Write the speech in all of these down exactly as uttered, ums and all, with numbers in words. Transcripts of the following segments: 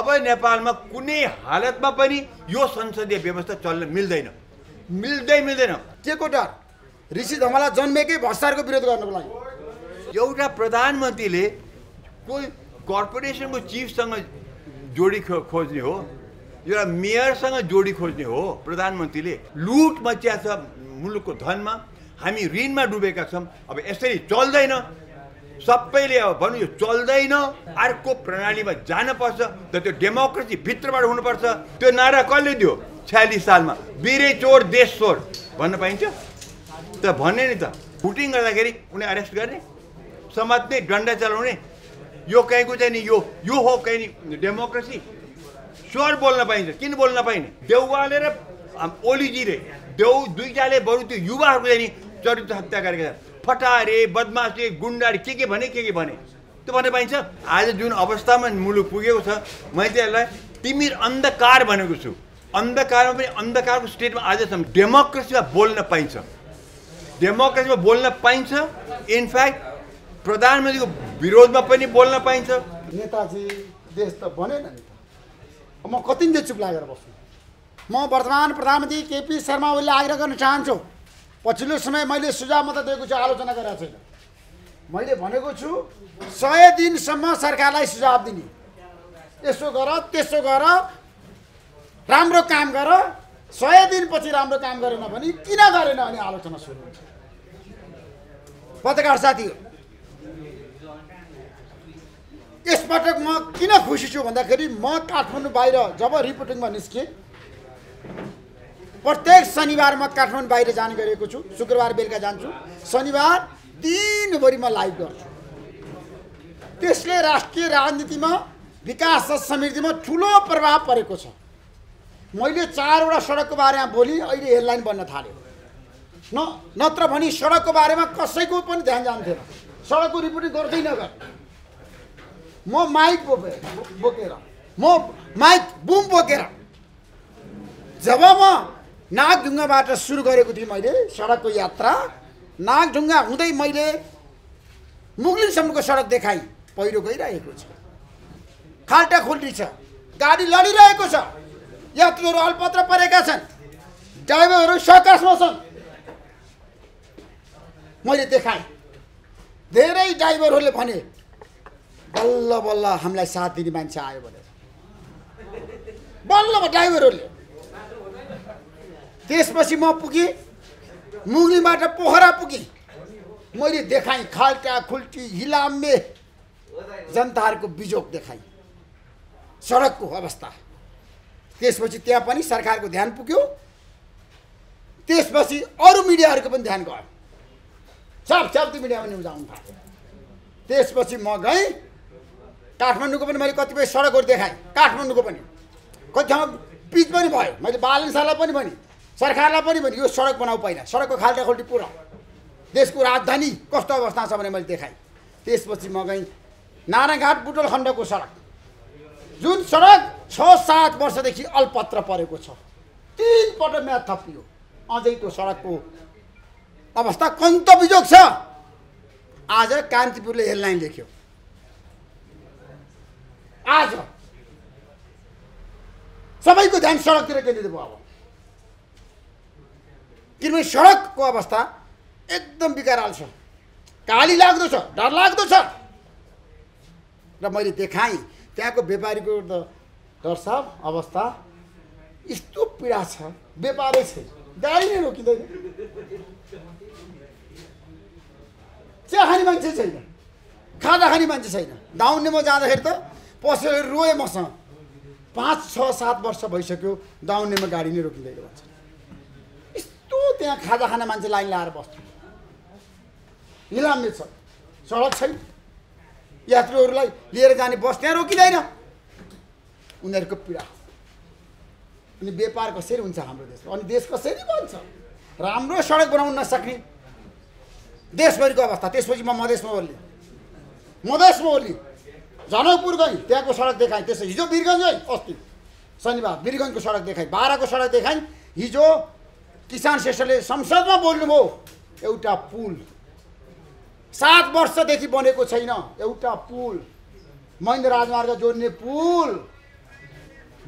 नेपालमा कुनै हालतमा पनि यो संसदीय व्यवस्था चल्न मिल्दैन मिल्दै मिल्दैन। के को डर? ऋषि धमला जन्मेकै भ्रष्टाचारको विरोध गर्नको लागि। एउटा प्रधानमन्त्रीले कोही कर्पोरेसनको चिफसँग जोडी खोज्ने हो, एउटा मेयरसँग जोडी खोज्ने हो। प्रधानमन्त्रीले लुट मचिया छ मुलुकको धनमा, हामी ऋणमा डुबेका छौँ। अब यसरी चल्दैन, सबैले अब भन्नु यो चल्दैन, अर्को प्रणालीमा जानुपर्छ। त त्यो डेमोक्रेसी भित्रबाट हुनुपर्छ। त्यो नारा कसले दियो छयालिस सालमा? बिरे चोर देश चोर भन्न पाइन्छ त? भन्ने नि त। भोटिङ गर्दाखेरि उनी अरेस्ट गर्ने, समात्ने, डन्डा चलाउने, यो कहीँको चाहिँ नि यो यो हो कहीँ नि डेमोक्रेसी? स्वर बोल्न पाइन्छ, किन बोल्न पाइने? देउवाले र ओलीजीले देउ दुईटाले बरु त्यो युवाहरूको चाहिँ नि चरित्र हत्या गरेका छन्। फटारे, बदमासी, गुन्डारी के के भने के के भने त्यो भन्न पाइन्छ? आज जुन अवस्थामा मुलुक पुगेको छ, मैले चाहिँ यसलाई तिमिर अन्धकार भनेको छु। अन्धकारमा पनि अन्धकारको स्टेटमा आजसम्म डेमोक्रेसीमा बोल्न पाइन्छ, डेमोक्रेसीमा बोल्न पाइन्छ। इनफ्याक्ट प्रधानमन्त्रीको विरोधमा पनि बोल्न पाइन्छ। नेताजी देश त बनेन नि त। म कति दिन चुप लागेर बस्छु। म वर्तमान प्रधानमन्त्री केपी शर्मा ओलीले आग्रह गर्न चाहन्छु, पछिल्लो समय मैले सुझाव मात्र दिएको छु, आलोचना गरेको छैन। मैले भनेको छु सय दिनसम्म सरकारलाई सुझाव दिने, यसो गर त्यसो गर, राम्रो काम गर। सय दिनपछि राम्रो काम गरेन भने किन गरेन अनि आलोचना सुरु हुन्छ। पत्रकार साथीहरू, यसपटक म किन खुसी छु भन्दाखेरि म काठमाडौँ बाहिर जब रिपोर्टिङमा निस्केँ, प्रत्येक शनिबार म काठमाडौँ बाहिर जाने गरेको छु। शुक्रबार बेलुका जान्छु, शनिबार दिनभरि म लाइभ गर्छु। त्यसले राष्ट्रिय राजनीतिमा, विकास र समृद्धिमा ठुलो प्रभाव परेको छ। मैले चारवटा सडकको बारेमा बोली, अहिले हेडलाइन बन्न थाल्यो। न नत्र भने सडकको बारेमा कसैको पनि ध्यान जान्थेन। सडकको रिपोर्टिङ गर्दै नगर, म माइक बोकेर बोकेर म माइक बुम बोकेर जब म नागढुङ्गाबाट सुरु गरेको थिएँ मैले सडकको यात्रा, नागढुङ्गा हुँदै मैले मुगलिनसम्मको सडक देखाएँ। पहिरो गइरहेको छ, खाल्टा खुल्टी छ, गाडी लडिरहेको छ, यात्रुहरू अल्पत्र परेका छन्, ड्राइभरहरू सकासमा छन्। मैले देखाएँ। धेरै ड्राइभरहरूले भने बल्ल बल्ल हामीलाई साथ दिने मान्छे आयो भनेर, बल्ल ड्राइभरहरूले। त्यसपछि म पुगेँ, मुगलीबाट पोखरा पुगेँ। मैले देखाएँ खाल्टा खुल्टी, हिलाम्बे, जनताहरूको बिजोग देखाएँ, सडकको अवस्था। त्यसपछि त्यहाँ पनि सरकारको ध्यान पुग्यो। त्यसपछि अरू मिडियाहरूको पनि ध्यान गयो, सब शब्द मिडियामा न्युज आउनु थाल्यो। त्यसपछि म गएँ काठमाडौँको पनि, मैले कतिपय सडकहरू देखाएँ। काठमाडौँको पनि कति ठाउँमा पिच पनि भयो। मैले बालनसालाई पनि भने, सरकारलाई पनि भने यो सडक बनाऊ पहिला, सडकको खाल्टा खुल्टी पुरा, देशको राजधानी कस्तो अवस्था छ भने मैले देखाएँ। त्यसपछि म गएँ नारायणघाट बुटोल खण्डको सडक, जुन सडक छ सात वर्षदेखि अल्पत्र परेको छ, तीन पटक म्याद थपियो। अझै त्यो सडकको अवस्था कन्त बिजोग छ। आज कान्तिपुरले हेडलाइन लेख्यो, आज सबैको ध्यान सडकतिर केन्द्रित भयो। अब किनभने सडकको अवस्था एकदम बिकराल छ, काली लाग्दो छ, डर लाग्दो छ। र मैले देखाएँ त्यहाँको व्यापारीको डर साहब अवस्था यस्तो पीडा छ, व्यापारै छैन, गाडी नै रोकिँदैन, चिया खाने मान्छे छैन, खाजा खाने मान्छे छैन। दाउन्नेमा जाँदाखेरि त पसलहरू रोए मसँग, पाँच छ सात वर्ष भइसक्यो दाउन्नेमा गाडी नै रोकिँदैन भन्छ। यस्तो त्यहाँ खाजा खाना मान्छे लाइन लाएर बस्छ, हिलाम्बे छ, सडक छैन, यात्रुहरूलाई लिएर जाने बस त्यहाँ रोकिँदैन। उनीहरूको पीडा। अनि व्यापार कसरी हुन्छ हाम्रो देशमा? अनि देश कसरी बन्छ? राम्रो सडक बनाउन नसक्ने देशभरिको अवस्था। त्यसपछि म मधेसमा ओर्लेँ, मधेसमा ओर्लेँ, जनकपुर गएँ, त्यहाँको सडक देखाएँ। त्यसै हिजो वीरगञ्ज गएँ, अस्ति शनिबार वीरगञ्जको सडक देखाएँ, बाह्रको सडक देखाएँ। हिजो किसान श्रेष्ठले संसदमा बोल्नुभयो, एउटा पुल सात वर्षदेखि बनेको छैन, एउटा पुल, महेन्द्र राजमार्ग जोड्ने पुल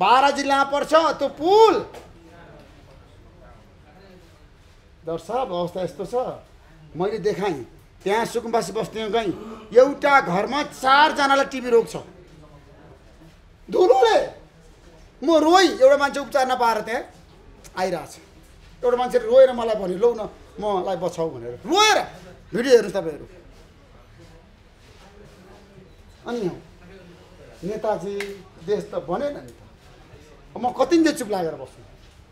बाह्र जिल्लामा पर्छ त्यो पुल। दर्शक अवस्था यस्तो छ, मैले देखाएँ त्यहाँ सुकुम्बासी बस्तीमा गएँ, एउटा घरमा चारजनालाई टिबी रोग छ धुलोले। म रोइ, एउटा मान्छे उपचार नपाएर त्यहाँ आइरहेछ। एउटा मान्छेले रोएर मलाई भन्यो लौ न मलाई बचाऊ भनेर, रोएर भिडियो हेर्नु तपाईँहरू। अनि नेताजी देश त बनेन नि त, म कतिन्जेल चुप लागेर बस्छु।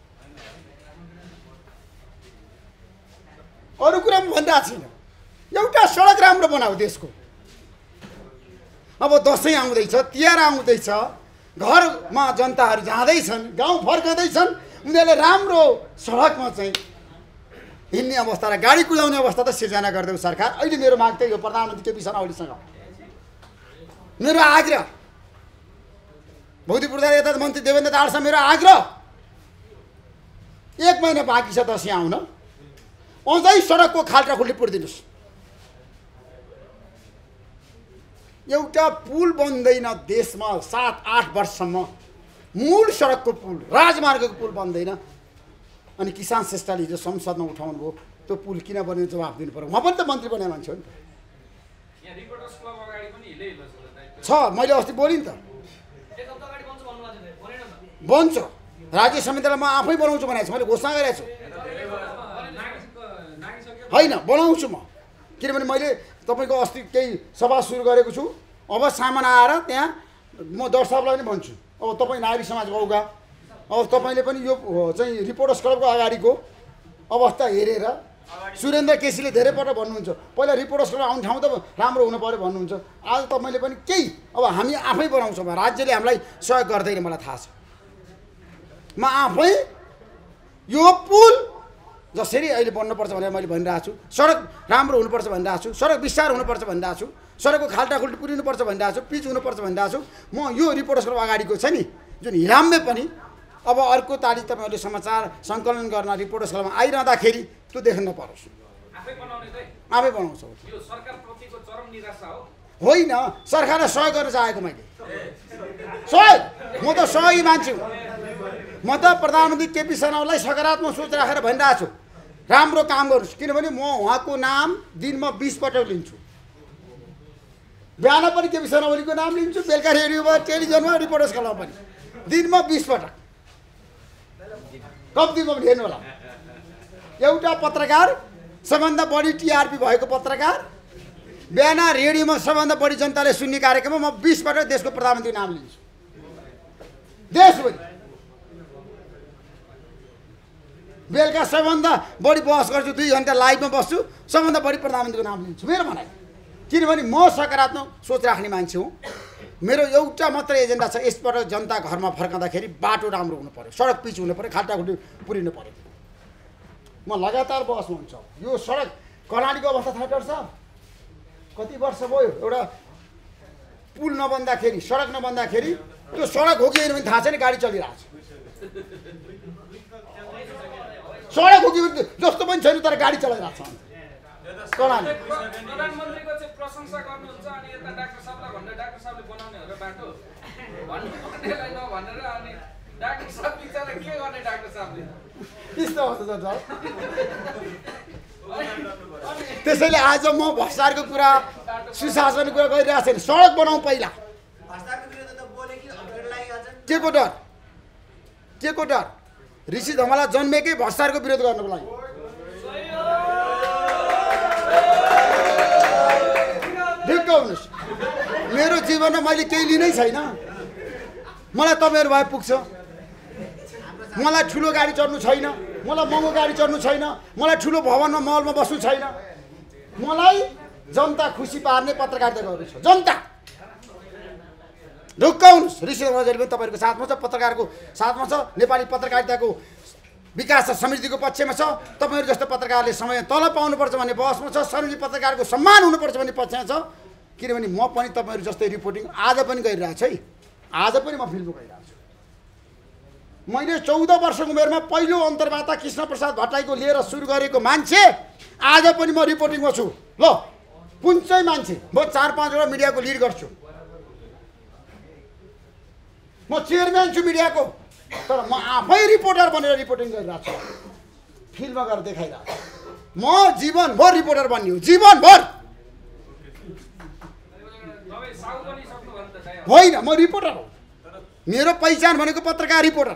अरू कुरा म भनिरहेको छैन, एउटा सडक राम्रो बनाऊ देशको। अब दसैँ आउँदैछ, तिहार आउँदैछ, घरमा जनताहरू जाँदैछन्, गाउँ फर्काउँदैछन्, उनीहरूले राम्रो सडकमा चाहिँ हिँड्ने अवस्था र गाडी कुदाउने अवस्था त सिर्जना गरिदेऊ सरकार। अहिले मेरो माग त्यही हो प्रधानमन्त्री केपी शर्मा ओलीसँग। मेरो आग्रह, भौतिक पूर्वाधार यता मन्त्री देवेन्द्र दाहालसँग मेरो आग्रह, एक महिना बाँकी छ दसैँ आउन, अझै सडकको खाल्टा खुल्टी पुर्दिनुहोस्। एउटा पुल बन्दैन देशमा सात आठ वर्षसम्म, मूल सडकको पुल, राजमार्गको पुल बन्दैन। अनि किसान श्रेष्ठले हिजो संसदमा उठाउनु भयो, त्यो पुल किन बन्यो जवाफ दिनु पर्यो। उहाँ पनि त मन्त्री बने मान्छे हो नि त। छ, मैले अस्ति बोलेँ नि त, बन्छ राज्य समितिलाई म आफै बनाउँछु भनेको छु, मैले घोषणा गरेको छु। होइन बनाउँछु म, किनभने मैले तपाईँको अस्ति केही सभा सुरु गरेको छु। अब सामान आएर त्यहाँ म दर्शकलाई पनि भन्छु, अब तपाईँ नागरिक समाजको औगा, अब तपाईँले पनि यो चाहिँ रिपोर्टर्स क्लबको अगाडिको अवस्था हेरेर, सुरेन्द्र केसीले धेरैपल्ट भन्नुहुन्छ पहिला रिपोर्टर्स क्लब आउने ठाउँ त राम्रो हुनु पऱ्यो भन्नुहुन्छ। आज तपाईँले पनि केही, अब हामी आफै बनाउँछौँ, राज्यले हामीलाई सहयोग गर्दैन मलाई थाहा छ। म आफै यो पुल जसरी अहिले बन्नुपर्छ भनेर मैले भनिरहेको छु, सडक राम्रो हुनुपर्छ भनिरहेको छु, सडक विस्तार हुनुपर्छ भनिरहेको छु, सडकको खाल्टा खुल्टी पुरिनुपर्छ भनिरहेको छु, पिच हुनुपर्छ भनिरहेको छु। म यो रिपोर्टर्स क्लब अगाडिको छ नि जुन हिरामले पनि अब अर्को तारिक तपाईँहरूले समाचार सङ्कलन गर्न रिपोर्टर्स क्लबमा आइरहँदाखेरि त्यो देख्न नपरोस्, आफै बनाउँछ। होइन, सरकारलाई सहयोग गर्न चाहेको मैले, सहयोग, म त सहयोगी मान्छे हुँ। म त प्रधानमन्त्री केपी शर्मा ओलीलाई सकारात्मक सोच राखेर भनिरहेको छु राम्रो काम गर्नुहोस्, किनभने म उहाँको नाम दिनमा बिस पटक लिन्छु। बिहान पनि केपी शर्मा ओलीको नाम लिन्छु, बेलुका रेडियोमा, टेलिभिजनमा, रिपोर्टर्स क्लबमा पनि दिनमा बिस पटक, कम्तीमा पनि हेर्नु होला। एउटा पत्रकार, सबभन्दा बढी टिआरपी भएको पत्रकार, बिहान रेडियोमा सबभन्दा बढी जनताले सुन्ने कार्यक्रममा म बिस पटक देशको प्रधानमन्त्री नाम लिन्छु, देशभरि। बेलुका सबभन्दा बढी बहस गर्छु, दुई घन्टा लाइभमा बस्छु, सबभन्दा बढी प्रधानमन्त्रीको नाम लिन्छु, मेरो भनाइ। किनभने म सकारात्मक सोच राख्ने मान्छे हुँ। मेरो एउटा मात्र एजेन्डा छ, यसबाट जनता घरमा फर्काउँदाखेरि बाटो राम्रो हुनु पऱ्यो, सडक पिच हुनु पऱ्यो, खाल्टा खुल्टी पुरिनु पऱ्यो। म लगातार बहसमा हुन्छ। यो सडक कर्णालीको अवस्था थाहा पर्छ, कति वर्ष भयो एउटा पुल नबन्दाखेरि, सडक नबन्दाखेरि, त्यो सडक हो कि होइन भने थाहा छैन, गाडी चलिरहेको छ। सडक हो कि जस्तो पनि छैन तर गाडी चलाइरहेको छ कर्णाली। प्रधानमन्त्रीको चाहिँ प्रशंसा गर्नुहुन्छ अनि यता डाक्टर साहबलाई भन्दा डाक्टर साहबले बनाउने हो र बाटो भन्नुपर्नेलाई नभनेर अनि डाक्टर साहब बिचारा के गर्ने, डाक्टर साहबले यस्तो अवस्था छ। त्यसैले आज म भ्रष्टाचारको कुरा, सुशासनको कुरा गरिरहेको छैन, सडक बनाउँ पहिला। के को डर, के को डर? ऋषि धमला जन्मेकै भ्रष्टाचारको विरोध गर्नको लागि। ढुक्क हुनुहोस्, मेरो जीवनमा मैले केही लिनै छैन, मलाई तपाईँहरू भए पुग्छ। मलाई ठुलो गाडी चढ्नु छैन, मलाई महँगो गाडी चढ्नु छैन, मलाई ठुलो भवनमा महलमा बस्नु छैन। मलाई जनता खुसी पार्ने पत्रकारिता गर्नु छ, जनता। ढुक्क हुनुहोस्, ऋषि धमलाले पनि तपाईँहरूको साथमा छ, पत्रकारको साथमा छ, नेपाली पत्रकारिताको विकास र समृद्धिको पक्षमा छ। तपाईँहरू जस्तो पत्रकारले समय तलब पाउनुपर्छ भन्ने बहसमा छ, सार्वजनिक पत्रकारको सम्मान हुनुपर्छ भन्ने पक्षमा छ। किनभने म पनि तपाईँहरू जस्तै रिपोर्टिङ आज पनि गरिरहेको छु है, आज पनि म फिल्डमा गइरहेको छु। मैले चौध वर्षको उमेरमा पहिलो अन्तर्वार्ता कृष्ण प्रसाद भट्टराईको लिएर सुरु गरेको मान्छे आज पनि म रिपोर्टिङमा छु। ल पुन्छै मान्छे, म चार पाँचवटा मिडियाको लिड गर्छु। म चेयरम्यान छु मिडियाको, तर म आफै रिपोर्टर बनेर रिपोर्टिङ गरिरहेको छु, फिल्डमा गएर देखाइरहेको छु। म जीवनभर रिपोर्टर बन्ने हो, जीवनभर। होइन, म रिपोर्टर हो, मेरो पहिचान भनेको पत्रकार रिपोर्टर।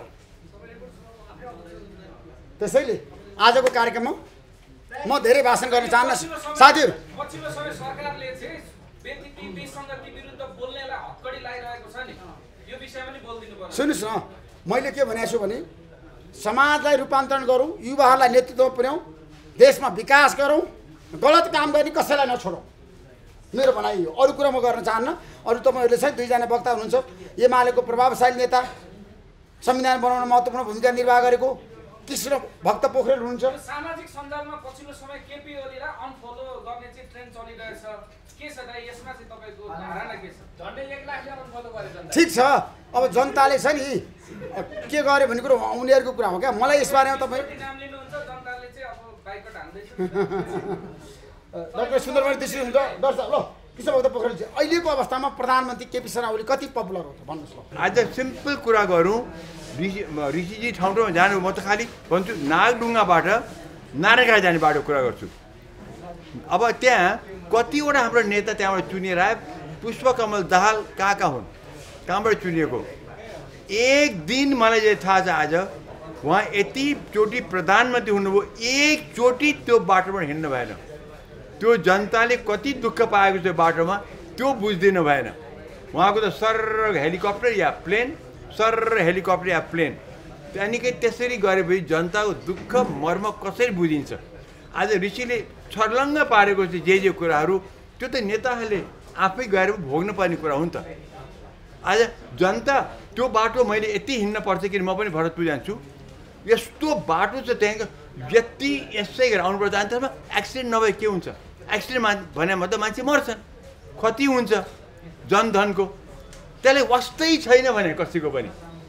त्यसैले आजको कार्यक्रममा म धेरै भाषण गर्न चाहन्न साथीहरू। पछिल्लो समय सरकारले चाहिँ व्यक्ति विसङ्गति विरुद्ध बोल्नेलाई हक्कडी लगाइरहेको छ नि, यो विषयमा पनि बोल्दिनु पर्छ। सुन्नुहोस् न, मैले के भनेको छु भने समाजलाई रूपान्तरण गरौँ, युवाहरूलाई नेतृत्व पुर्याउँ, देशमा विकास गरौँ, गलत काम गर्ने कसैलाई नछोडौँ, मेरो भनाइ हो। अरू कुरा म गर्न चाहन्न। अरू तपाईँहरूले चाहिँ दुईजना वक्ता हुनुहुन्छ, एमालेको प्रभावशाली नेता, संविधान बनाउन महत्त्वपूर्ण भूमिका निर्वाह गरेको कृष्ण भक्त पोखरेल हुनुहुन्छ। सामाजिक सञ्जालमा पछिल्लो समय केपी ओलीलाई अनफलो गर्ने चाहिँ ट्रेन्ड चलिरहेछ, के छ दाइ यसमा चाहिँ तपाईँको धारणा के छ? झन्डै एक लाखले अनफलो गरेछन्। ठिक छ, अब जनताले छ नि के गर्यो भन्ने कुरो उनीहरूको कुरा हो क्या। मलाई यसबारेमा तपाईँ नाम लिनुहुन्छ, जनताले चाहिँ अब बाइकट हान्दैछ। डाक्टर सुन्दरमणि त्यसरी हुन्छ दर्शक। ल कृष्ण भक्त पोखरेल चाहिँ अहिलेको अवस्थामा प्रधानमन्त्री केपी शर्मा ओली कति पपुलर हो त भन्नुहोस् ल। आज सिम्पल कुरा गरौँ, ऋषि ऋषिजी ठाउँ ठाउँमा जानु, म त खालि भन्छु नागढुङ्गाबाट नारायणघाट जाने बाटो कुरा गर्छु। अब त्यहाँ कतिवटा हाम्रो नेता त्यहाँबाट चुनिएर आए, पुष्पकमल दाहाल कहाँ कहाँ हुन्, कहाँबाट चुनिएको। एक दिन मलाई जे थाहा छ आज उहाँ यतिचोटि प्रधानमन्त्री हुनुभयो, एकचोटि त्यो बाटोमा हिँड्नु भएन। त्यो जनताले कति दुःख पाएको छ बाटोमा त्यो बुझिदिनु भएन। उहाँको त सर हेलिकप्टर या प्लेन, सर हेलिकप्टर या प्लेन, त्यहाँदेखि त्यसरी गरेपछि जनताको दुःख मर्म कसरी बुझिन्छ। आज ऋषिले छर्लङ्ग पारेको चाहिँ जे जे कुराहरू त्यो त नेताहरूले आफै गएर भोग्नु पर्ने कुरा हो नि त। आज जनता त्यो बाटो मैले यति हिँड्न पर्छ कि म पनि भरतपुर जान्छु, यस्तो बाटो छ त्यहाँको, यति यसै गरेर आउनुपर्छ। अन्त्यमा एक्सिडेन्ट नभए के हुन्छ? एक्सिडेन्ट मा भने त मान्छे मर्छन्, क्षति हुन्छ जनधनको। त्यसले वास्तै छैन भने कसैको पनि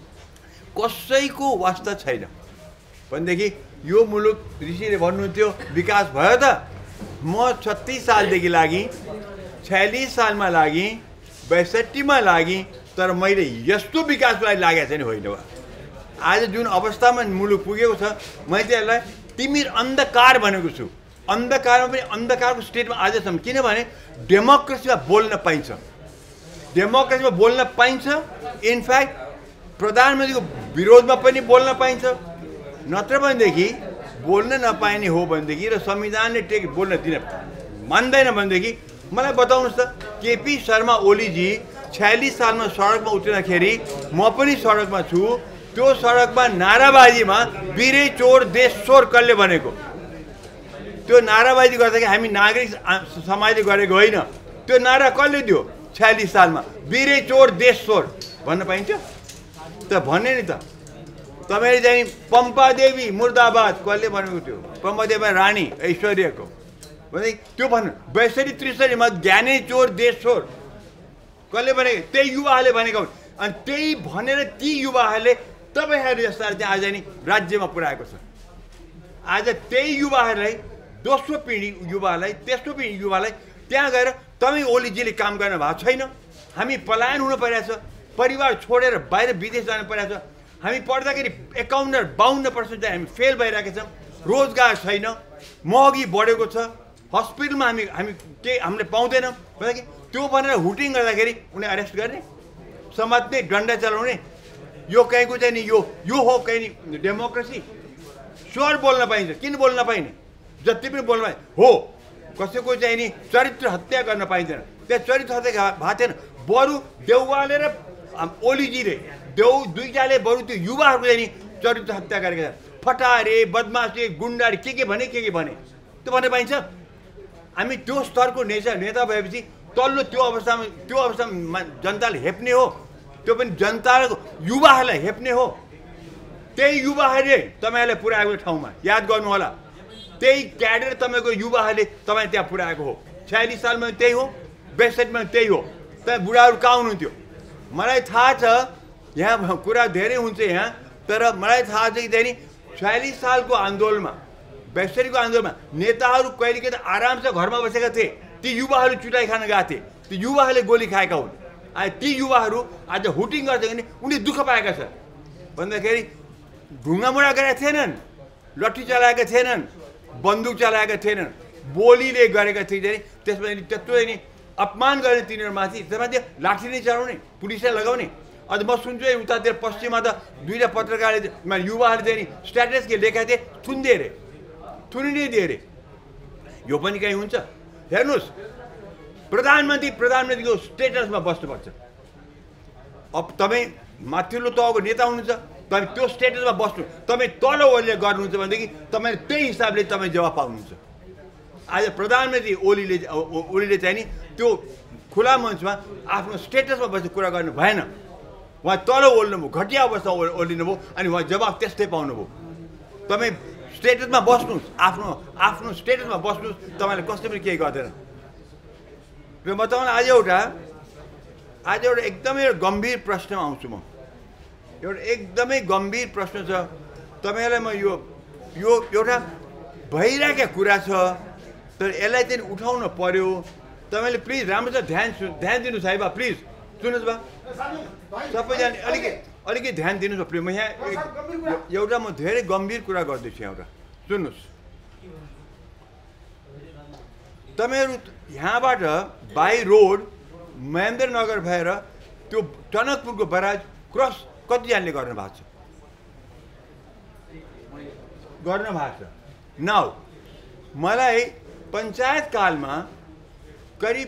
कसैको वास्ता छैन भनेदेखि यो मुलुक ऋषिले भन्नुहुन्थ्यो विकास भयो त। म छत्तिस सालदेखि लागेँ, छयालिस सालमा लागेँ, बैसठीमा लागेँ, तर मैले यस्तो विकासको लागि लागेको छैन। होइन, आज जुन अवस्थामा मुलुक पुगेको छ, मैले त्यसलाई तिमीर अन्धकार भनेको छु। अन्धकारमा पनि अन्धकारको स्टेटमा आजसम्म, किनभने डेमोक्रेसीमा बोल्न पाइन्छ, डेमोक्रेसीमा बोल्न पाइन्छ। इनफ्याक्ट प्रधानमन्त्रीको विरोधमा पनि बोल्न पाइन्छ। नत्र भनेदेखि बोल्न नपाइने हो भनेदेखि र संविधानले टेक बोल्न दिन मान्दैन भनेदेखि मलाई बताउनुहोस् त, केपी शर्मा ओलीजी छयालिस सालमा सडकमा उत्रदाखेरि म पनि सडकमा छु, त्यो सडकमा नाराबाजीमा वीरै चोर देश चोर कसले भनेको? त्यो नाराबाजी गर्दाखेरि हामी नागरिक समाजले गरेको होइन, त्यो नारा कसले दियो छयालिस सालमा? वीरै चोर देश चोर भन्न पाइन्छ त? भन्ने नि त। तपाईँले चाहिँ पम्पादेवी मुर्दाबाद कसले भनेको थियो? पम्पादेवी रानी ऐश्वर्यको भने त्यो भन्नु। बैसठी त्रिसठीमा ज्ञानै चोर देश चोर कसले भनेको? त्यही युवाहरूले भनेको। अनि त्यही भनेर ती युवाहरूले तपाईँहरू जस्ताले चाहिँ आज नि राज्यमा पुऱ्याएको छ। आज त्यही युवाहरूलाई, दोस्रो पिँढी युवालाई, तेस्रो पिँढी युवालाई त्यहाँ गएर तपाईँ ओलीजीले काम गर्न भएको छैन, हामी पलायन हुनु परिरहेछ, परिवार छोडेर बाहिर विदेश जानु परिरहेछ, हामी पढ्दाखेरि एकाउन्न बाहन्न पर्सेन्ट चाहिँ हामी फेल भइरहेका छौँ, रोजगार छैन, महँगी बढेको छ, हस्पिटलमा हामी हामी केही हामीले पाउँदैनौँ भनेदेखि त्यो भनेर हुटिङ गर्दाखेरि उनी अरेस्ट गर्ने, समात्ने, डन्डा चलाउने, यो कहीँको चाहिँ नि यो यो हो कहीँ नि डेमोक्रेसी? स्वर बोल्न पाइन्छ, किन बोल्न पाइने? जति पनि बोल्न पाइन्छ हो। कसैको चाहिँ नि चरित्र हत्या गर्न पाइँदैन, त्यहाँ चरित्र हत्या भएको थिएन। बरु देउवाले र ओलीजीले देउ दुईटाले बरु त्यो युवाहरूको चाहिँ नि चरित्र हत्या गरेका छन्। फटारे, बदमासी, गुन्डारी के के भने के के भने त्यो भन्न पाइन्छ? हामी त्यो स्तरको नेता नेता भएपछि तल्लो त्यो अवस्थामा त्यो अवस्थामा जनताले हेप्ने हो, त्यो पनि जनताको युवाहरूलाई हेप्ने हो। त्यही युवाहरूले तपाईँहरूलाई पुऱ्याएको ठाउँमा याद गर्नु होला, त्यही क्याडर तपाईँको युवाहरूले तपाईँ त्यहाँ पुऱ्याएको हो। छयालिस सालमा त्यही हो, बैसठीमा त्यही हो। तपाईँ बुढाहरू कहाँ हुनुहुन्थ्यो? मलाई थाहा छ यहाँ कुरा धेरै हुन्छ यहाँ, तर मलाई थाहा छ कि त्यहाँ नि छयालिस सालको आन्दोलनमा, बैसठीको आन्दोलनमा नेताहरू कहिलेकाहीँ त आरामसे घरमा बसेका थिए, ती युवाहरू चुटाइ खान गएको थिए, ती युवाहरूले गोली खाएका हुन्। आज ती युवाहरू आज हुटिङ गर्छ भने उनी दुःख पाएका छन् भन्दाखेरि ढुङ्गामुढा गरेका थिएनन्, लट्ठी चलाएका थिएनन्, बन्दुक चलाएका थिएनन्, बोलीले गरेका थिए। त्यसमा त्यत्रो नि अपमान गर्ने तिनीहरूमाथि त्यसमाथि लाठी नै चलाउने, पुलिसलाई लगाउने। अझ म सुन्छु है उतातिर पश्चिममा त दुईवटा पत्रकारले युवाहरूले चाहिँ स्ट्याटस के लेखेका थिए, थुनिदिए अरे, थुनिनै दिए अरे। यो पनि कहीँ हुन्छ? हेर्नुहोस्, प्रधानमन्त्री प्रधानमन्त्रीको स्टेटसमा बस्नुपर्छ। अब तपाईँ माथिल्लो तहको नेता हुनुहुन्छ, तपाईँ त्यो स्टेटसमा बस्नु, तपाईँ तल ओलीले गर्नुहुन्छ भनेदेखि तपाईँ त्यही हिसाबले तपाईँ जवाब पाउनुहुन्छ। आज प्रधानमन्त्री ओलीले ओलीले चाहिँ नि त्यो खुला मञ्चमा आफ्नो स्टेटसमा बसेर कुरा गर्नु भएन। उहाँ तल ओल्नुभयो, घटिया अवस्थामा ओर्लिनुभयो, अनि उहाँ जवाब त्यस्तै पाउनुभयो। तपाईँ स्टेटसमा बस्नुहोस्, आफ्नो आफ्नो स्टेटसमा बस्नुहोस्, तपाईँले कसले पनि केही गर्दैन। र म तपाईँलाई आज एउटा आज एउटा एकदमै गम्भीर प्रश्नमा आउँछु। म एउटा एकदमै गम्भीर प्रश्न छ तपाईँलाई। म यो यो एउटा भइरहेको कुरा छ, तर यसलाई चाहिँ उठाउन पर्यो। तपाईँले प्लिज राम्रोसँग ध्यान ध्यान दिनुहोस् है बा, प्लिज सुन्नुहोस् बा, सबैजना अलिकति अलिकति ध्यान दिनुहोस् प्लिज। म यहाँ एउटा म धेरै गम्भीर कुरा गर्दैछु एउटा, सुन्नुहोस्। तपाईँहरू यहाँबाट बाई रोड महेन्द्रनगर भएर त्यो टनकपुरको बराज क्रस कतिजनाले गर्नु भएको छ? गर्नु भएको छ। नाउ मलाई पञ्चायत कालमा करिब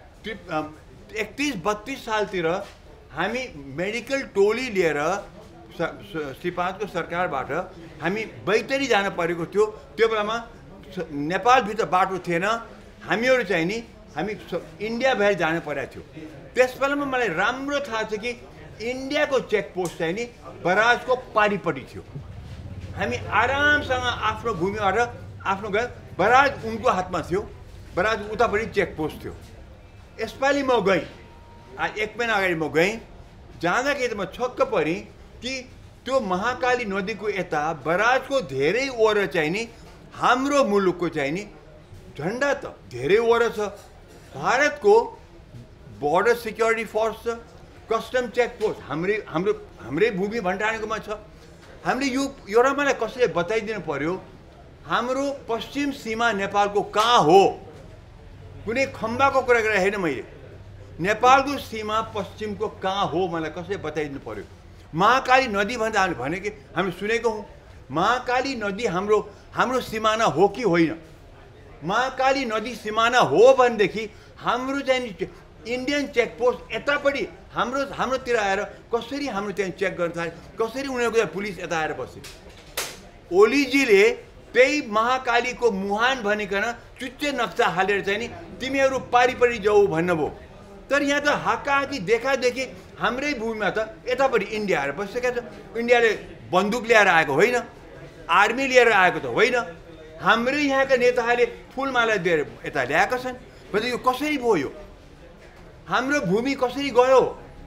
एकतिस बत्तिस सालतिर हामी मेडिकल टोली लिएर श्री पाँचको सरकारबाट हामी बैतडी जान परेको थियो। त्यो बेलामा नेपालभित्र बाटो थिएन, हामीहरू चाहिँ नि हामी इन्डिया भएर जानु परेको थियो। त्यस बेलामा मलाई राम्रो थाहा छ कि इन्डियाको चेकपोस्ट चाहिँ नि बराजको पारिपट्टि थियो। हामी आरामसँग आफ्नो भूमिबाट आफ्नो गए, बराज उनको हातमा थियो, बराज उतापट्टि चेकपोस्ट थियो। यसपालि म गएँ, आज एक महिना अगाडि म गएँ, जाँदाखेरि त म छक्क परेँ कि त्यो महाकाली नदीको यता बराजको धेरै ओर चाहिँ नि हाम्रो मुलुकको चाहिँ नि झन्डा त धेरै ओर छ। भारतको बोर्डर सिक्योरिटी फोर्स छ, कस्टम चेकपोस्ट हाम्रै हाम्रो हाम्रै भूमि भण्डारणकोमा छ। हामीले यो एउटा मलाई कसैले बताइदिनु पर्यो, हाम्रो पश्चिम सीमा नेपालको कहाँ हो? कुनै खम्बाको कुरा गरेर होइन मैले, नेपालको सीमा पश्चिमको कहाँ हो मलाई कसैले बताइदिनु पर्यो। महाकाली नदी भन्दा हामीले भने कि हामी सुनेको हौँ, महाकाली नदी हाम्रो हाम्रो सिमाना हो कि होइन? महाकाली नदी सिमाना हो भनेदेखि हाम्रो चाहिँ इन्डियन चेकपोस्ट यतापट्टि हाम्रो हाम्रोतिर आएर कसरी हाम्रो त्यहाँ चेक गर्न थाले, कसरी उनीहरूको पुलिस यता आएर बसे? ओलीजीले त्यही महाकालीको मुहान भनिकन चुच्चे नक्सा हालेर चाहिँ नि तिमीहरू पारिपट्टि जाऊ भन्नुभयो। तर यहाँ त हाकाहाकी देखादेखि हाम्रै भूमिमा त यतापट्टि इन्डिया आएर बसेका छ। इन्डियाले बन्दुक ल्याएर आएको होइन, आर्मी लिएर आएको त होइन, हाम्रै यहाँका नेताहरूले फुलमाला दिएर यता ल्याएका छन्। भने यो कसरी भयो? यो हाम्रो भूमि कसरी गयो?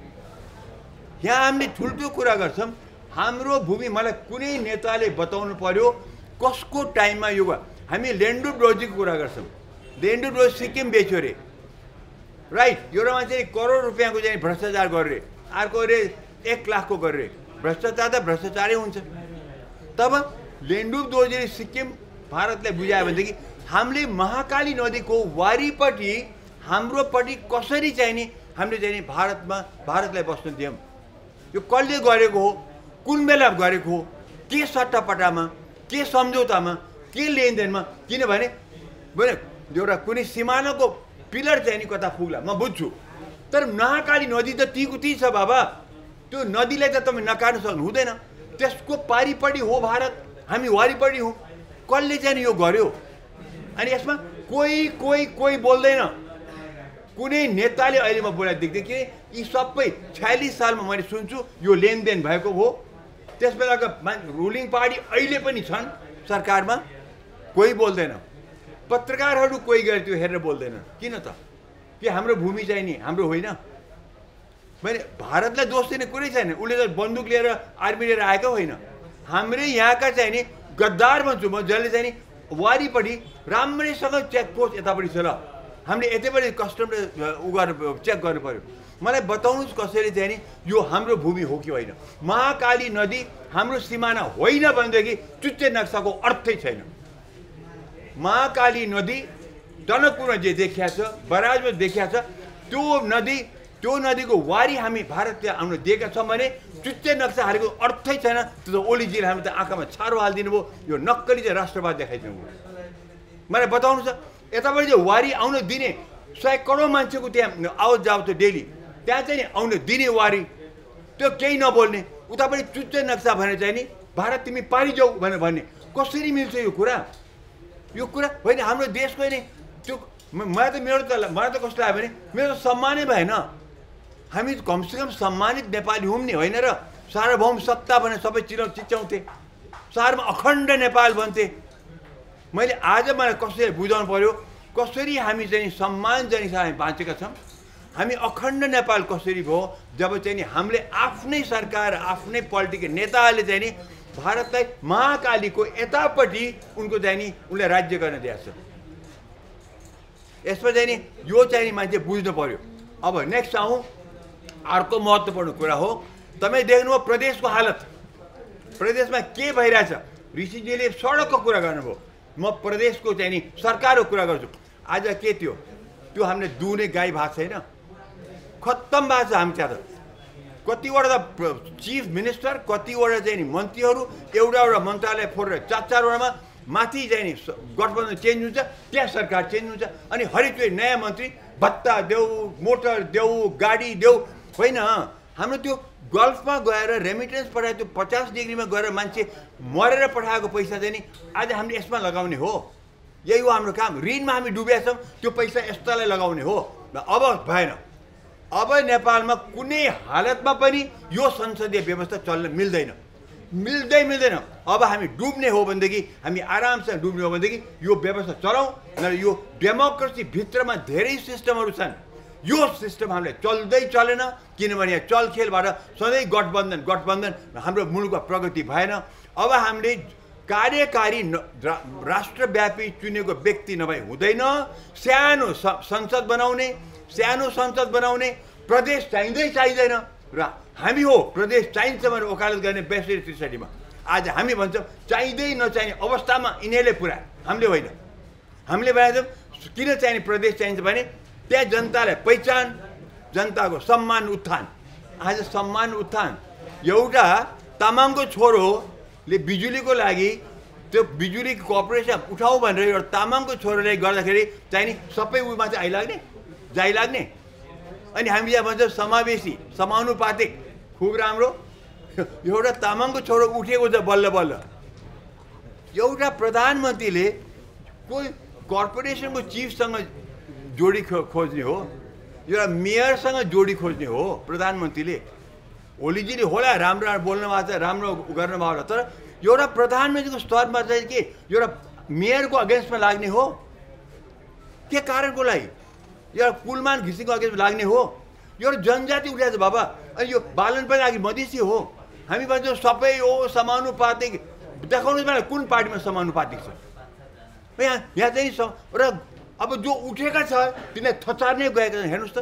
यहाँ हामीले ठुल्ठुलो कुरा गर्छौँ, हाम्रो भूमि मलाई कुनै नेताले बताउनु पर्यो कसको टाइममा यो भयो। हामी लेन्डु ब्रोजीको कुरा गर्छौँ, लेन्डु ब्रोजी सिक्किम बेच्यो अरे, राइट? एउटा मान्छेले करोड रुपियाँको चाहिँ भ्रष्टाचार गरे, अर्को अरे एक लाखको गरे। भ्रष्टाचार त भ्रष्टाचारै हुन्छ। तब लेन्डु ब्रोजीले सिक्किम भारतलाई बुझायो भनेदेखि हामीले महाकाली नदीको वारिपट्टि हाम्रोपट्टि कसरी चाहिँ नि हामीले चाहिँ नि भारतमा भारतलाई बस्न दियौँ? यो कसले गरेको हो? कुन बेला गरेको हो? के सट्टापट्टामा, के सम्झौतामा, के लेनदेनमा? किनभने भने एउटा कुनै सिमानाको पिलर चाहिँ नि कता पुग्ला म बुझ्छु, तर महाकाली नदी त तीको ती छ बाबा। त्यो नदीलाई त तपाईँ नकार्नु सक्नु हुँदैन। त्यसको पारिपट्टि हो भारत, हामी वारिपट्टि हौँ। कसले चाहिँ यो गर्यो? अनि यसमा कोही कोही कोही बोल्दैन। कुनै नेताले अहिले म बोलाइ देख्दै कि यी सबै छयालिस सालमा मैले सुन्छु यो लेनदेन भएको हो। त्यस बेलाको रुलिङ पार्टी अहिले पनि छन् सरकारमा, कोही बोल्दैन। पत्रकारहरू कोही गएर त्यो हेरेर बोल्दैन। किन त? कि हाम्रो भूमि चाहिँ नि हाम्रो होइन? मैले भारतलाई दोष दिने कुरै छैन, उसले त बन्दुक लिएर आर्मी लिएर आएको होइन। हाम्रै यहाँका चाहिँ नि गद्दार भन्छु म, जसले चाहिँ नि वारिपट्टि राम्रैसँग चेकपोस्ट यतापट्टि छ। ल हामीले यतैपट्टि कस्टमले उ गर्नु चेक गर्नु पऱ्यो। मलाई बताउनुहोस् कसरी चाहिँ नि यो हाम्रो भूमि हो कि होइन। महाकाली नदी हाम्रो सिमाना होइन भनेदेखि चुच्चे नक्साको अर्थै छैन। महाकाली नदी टनकपुरमा जे देखिया छ, बराजमा देखिया छ, त्यो नदी त्यो नदीको वारी हामी भारतले आउन दिएका छौँ भने चुच्चे नक्सा हारेको अर्थै छैन। त्यो त ओलीजीले हामी त आँखामा छारो हालिदिनु भयो। यो नक्कली चाहिँ राष्ट्रवाद देखाइदिनु भयो। मलाई बताउनु छ यताबाट चाहिँ वारी आउन दिने सय करोड मान्छेको त्यहाँ आवत जावत छ डेली, त्यहाँ चाहिँ नि आउन दिने वारी त्यो केही नबोल्ने, उतापट्टि चुच्चे नक्सा भनेर चाहिँ नि भारत तिमी पारिजाऊ भनेर भन्ने, कसरी मिल्छ यो कुरा? यो कुरा होइन। हाम्रो देशको नि त्यो मलाई त मेरो त मलाई त कस्तो लाग्यो भने मेरो त सम्मानै भएन। हामी कमसेकम सम्मानित नेपाली हौँ नि, होइन र? सार्वभौम सत्ता भनेर सबै चिनाउ चिच्याउँथे, सारमा अखण्ड नेपाल भन्थे। मैले आज मलाई कसरी बुझाउनु पर्यो कसरी हामी चाहिँ सम्मानजनक हामी बाँचेका छौँ। हामी अखण्ड नेपाल कसरी भयो जब चाहिँ नि हामीले आफ्नै सरकार आफ्नै पोलिटिकल नेताहरूले चाहिँ नि भारतलाई महाकालीको यतापट्टि उनको चाहिँ नि उसले राज्य गर्न दिएको छ। यसमा चाहिँ नि यो चाहिँ नि मान्छे बुझ्नु पर्यो। अब नेक्स्ट आउँ, अर्को महत्त्वपूर्ण कुरा हो, तपाईँ देख्नुभयो प्रदेशको हालत, प्रदेशमा के भइरहेछ। ऋषिजीले सडकको कुरा गर्नुभयो, म प्रदेशको चाहिँ नि सरकारको कुरा गर्छु। आज के थियो त्यो हामीले दुहुने गाई भएको छैन, खत्तम भएको छ। हामी त्यहाँ त कतिवटा त चिफ मिनिस्टर, कतिवटा चाहिँ नि मन्त्रीहरू एउटा एउटा मन्त्रालय फोरेर चार चारवटामा माथि चाहिँ नि गठबन्धन चेन्ज हुन्छ, त्यहाँ सरकार चेन्ज हुन्छ, अनि हरेक नयाँ मन्त्री भत्ता देऊ, मोटर देऊ, गाडी देऊ। होइन, हाम्रो त्यो गल्फमा गएर रेमिटेन्स पठाए त्यो पचास डिग्रीमा गएर मान्छे मरेर पठाएको पैसा चाहिँ नि आज हामीले यसमा लगाउने हो। यही हो हाम्रो काम। ऋणमा हामी डुबेका छौँ, त्यो पैसा यस्तालाई लगाउने हो। अब भएन। अब नेपालमा कुनै हालतमा पनि यो संसदीय व्यवस्था चल्न मिल्दैन, मिल्दै मिल्दैन। अब हामी डुब्ने हो भनेदेखि, हामी आरामसँग डुब्ने हो भनेदेखि यो व्यवस्था चलाउँ। यो डेमोक्रेसी भित्रमा धेरै सिस्टमहरू छन्, यो सिस्टम हामीले चल्दै चलेन, किनभने यहाँ चलखेलबाट सधैँ गठबन्धन गठबन्धन हाम्रो मुलुकमा प्रगति भएन। अब हामीले कार्यकारी राष्ट्रव्यापी चुनेको व्यक्ति नभए हुँदैन। सानो संसद बनाउने, सानो संसद बनाउने, प्रदेश चाहिँदै चाहिँदैन र हामी हो प्रदेश चाहिन्छ भनेर वकालत गर्ने बैसठी त्रिसठीमा। आज हामी भन्छौँ चाहिँदै नचाहिने अवस्थामा यिनीहरूले पुरा, हामीले होइन। हामीले बनाउँछौँ किन चाहिने प्रदेश चाहिन्छ भने त्यहाँ जनतालाई पहिचान, जनताको सम्मान उत्थान। आज सम्मान उत्थान एउटा तामाङको छोरोले बिजुलीको लागि त्यो बिजुली कर्पोरेसन उठाउँ भनेर एउटा तामाङको छोरोले गर्दाखेरि चाहिने सबै उमा चाहिँ आइलाग्ने जाइ लाग्ने। अनि हामी यहाँ भन्छौँ समावेशी समानुपातिक, खुब राम्रो। एउटा तामाङको छोरो उठेको छ बल्ल बल्ल। एउटा प्रधानमन्त्रीले कोही कर्पोरेसनको चिफसँग जोडी खोज्ने हो, एउटा मेयरसँग जोडी खोज्ने हो प्रधानमन्त्रीले। ओलीजीले होला राम्रो बोल्नु भएको छ, राम्रो गर्नुभएको होला, तर एउटा प्रधानमन्त्रीको स्तरमा चाहिँ के एउटा मेयरको अगेन्स्टमा लाग्ने हो? के कारणको लागि? एउटा कुलमान घिसिङको अगेन्स्टमा लाग्ने हो? एउटा जनजाति उठाएको छ बाबा। अनि यो बालन पनि अघि मधेसी हो। हामी भन्छौँ सबै हो समानुपातिक। देखाउनुहोस् मलाई कुन पार्टीमा समानुपातिक छ? यहाँ यहाँ चाहिँ र अब जो उठेका छ तिनीहरू थचार्ने गएका छन्। हेर्नुहोस् त,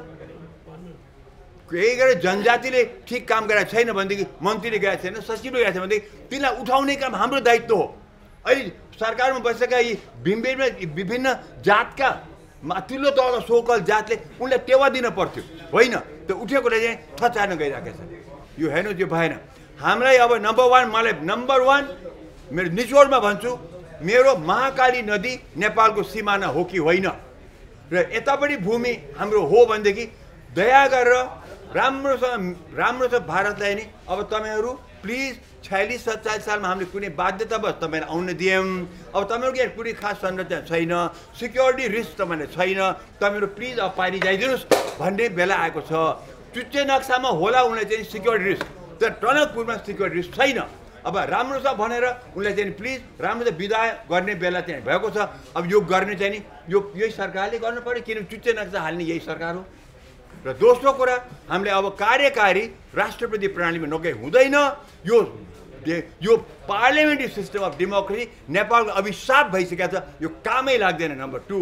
केही गरेर जनजातिले ठिक काम गरेको छैन भनेदेखि, मन्त्रीले गरेको छैन, सचिवले गरेको छैन भनेदेखि तिनीलाई उठाउने काम हाम्रो दायित्व हो। अहिले सरकारमा बसेका यी भिमबेरमा विभिन्न जातका माथिल्लो तहको सोकल जातले उनलाई टेवा दिन पर्थ्यो, होइन? त्यो उठेकोले चाहिँ थचार्न गइरहेको छ। यो हेर्नुहोस्, यो भएन। हामीलाई अब नम्बर वान, मलाई नम्बर वान मेरो निचोडमा भन्छु, मेरो महाकाली नदी नेपालको सिमाना हो कि होइन र यतापट्टि भूमि हाम्रो हो भनेदेखि दया गरेर राम्रोसँग राम्रोसँग भारतलाई नि अब तपाईँहरू प्लिज छयालिस सत्ताइस सालमा हामीले कुनै बाध्यतावश तपाईँलाई आउन दियौँ। अब तपाईँहरूको यहाँ कुनै खास संरचना छैन, सिक्योरिटी रिस्क तपाईँलाई छैन, तपाईँहरू प्लिज अब पानी जाइदिनुहोस् भन्ने बेला आएको छ। चुच्चे नक्सामा होला उनलाई चाहिँ सिक्योरिटी रिस्क, तर टनकपुरमा सिक्योरिटी रिस्क छैन। अब राम्रोसँग भनेर उनलाई चाहिँ प्लिज राम्रोसँग विदा गर्ने बेला चाहिँ भएको छ। अब यो गर्ने चाहिँ नि यो यही सरकारले गर्नु पऱ्यो, किन चुच्चे नक्सा हाल्ने यही सरकार हो। र दोस्रो कुरा, हामीले अब कार्यकारी राष्ट्रपति प्रणालीमा नगए हुँदैन। यो यो पार्लियामेन्ट्री सिस्टम अफ डेमोक्रेसी नेपालको अभिशाप भइसकेको छ, यो कामै लाग्दैन। नम्बर टू,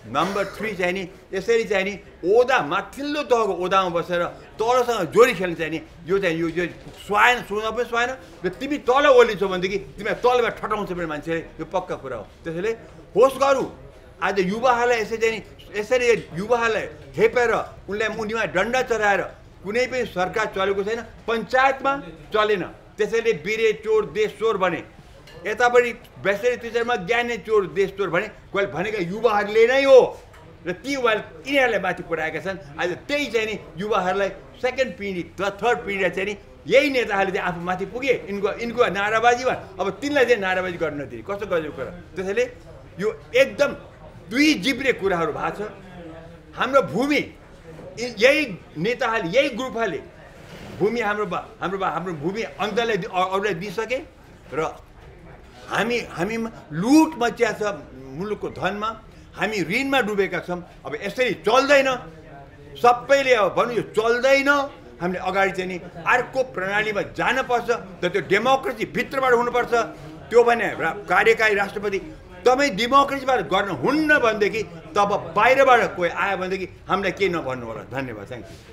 नम्बर थ्री चाहिँ नि यसरी चाहिँ नि ओदा माथिल्लो तहको ओदामा बसेर तलसँग जोडी खेल्न चाहिँ नि यो चाहिँ यो यो सुहाएन सुन पनि सुहाएन र तिमी तल ओर्लिन्छौ भनेदेखि तिमीलाई तलमा ठटाउँछ भने मान्छेले यो पक्का कुरा हो। त्यसैले होस् गरौँ आज युवाहरूलाई यसरी चाहिँ नि यसरी युवाहरूलाई खेपेर उनलाई मुनिमा डन्डा चढाएर कुनै पनि सरकार चलेको छैन, पञ्चायतमा चलेन। त्यसैले बिरे चोर देश चोर भने यतापट्टि बेसरी टिचरमा ज्ञाने चोर देश चोर भने कोही भनेका युवाहरूले नै हो र ती युवा यिनीहरूलाई माथि पुऱ्याएका छन्। आज त्यही चाहिँ नि युवाहरूलाई सेकेन्ड पिँढी थर्ड पिँढीलाई चाहिँ नि यही नेताहरूले चाहिँ आफू माथि पुगे यिनको यिनको नाराबाजीमा अब तिनलाई चाहिँ नाराबाजी गर्न नदिने कस्तो गजब कुरा। त्यसैले यो एकदम दुई जिब्रे कुराहरू भएको छ। हाम्रो भूमि यही नेताहरूले यही ग्रुपहरूले भूमि हाम्रो हाम्रो हाम्रो भूमि अन्त्यलाई अरूलाई दिइसके र हामी हामीमा लुट मचिया छ मुलुकको धनमा, हामी ऋणमा डुबेका छौँ। अब यसरी चल्दैन, सबैले अब भन्नु यो चल्दैन, हामीले अगाडि चाहिँ नि अर्को प्रणालीमा जानुपर्छ। त त्यो डेमोक्रेसी भित्रबाट हुनुपर्छ। त्यो भने कार्यकारी राष्ट्रपति तपाईँ डेमोक्रेसीबाट गर्न हुन्न भनेदेखि तब बाहिरबाट कोही आयो भनेदेखि हामीलाई केही नभन्नु होला। धन्यवाद, थ्याङ्क यू।